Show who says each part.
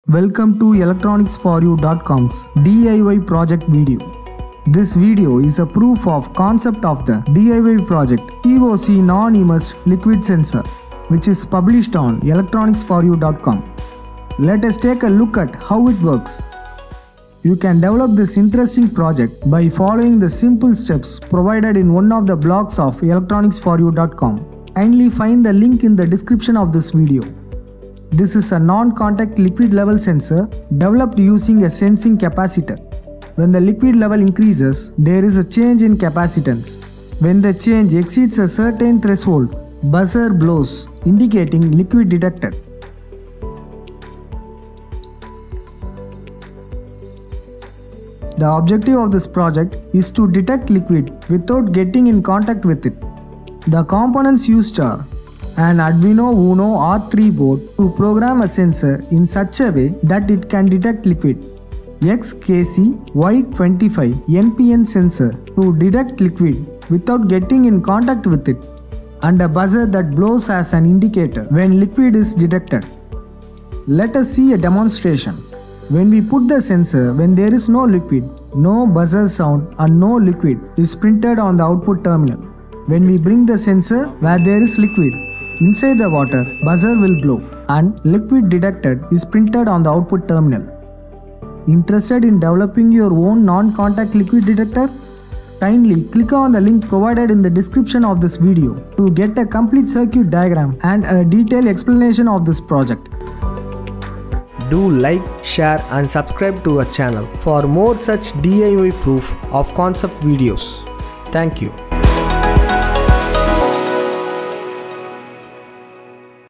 Speaker 1: Welcome to electronicsforyou.com's DIY project video. This video is a proof of concept of the DIY project TOC non-immersive liquid sensor, which is published on electronicsforyou.com. Let us take a look at how it works. You can develop this interesting project by following the simple steps provided in one of the blogs of electronicsforyou.com. Kindly find the link in the description of this video. This is a non-contact liquid level sensor developed using a sensing capacitor. When the liquid level increases, there is a change in capacitance. When the change exceeds a certain threshold, buzzer blows, indicating liquid detected. The objective of this project is to detect liquid without getting in contact with it. The components used are an Arduino Uno R3 board to program a sensor in such a way that it can detect liquid, XKC-Y25 NPN sensor to detect liquid without getting in contact with it, and a buzzer that blows as an indicator when liquid is detected. Let us see a demonstration. When we put the sensor when there is no liquid, no buzzer sound and no liquid is printed on the output terminal. When we bring the sensor where there is liquid, inside the water, buzzer will blow and liquid detected is printed on the output terminal. Interested in developing your own non-contact liquid detector? Kindly click on the link provided in the description of this video to get a complete circuit diagram and a detailed explanation of this project.
Speaker 2: Do like, share and subscribe to our channel for more such DIY proof of concept videos. Thank you.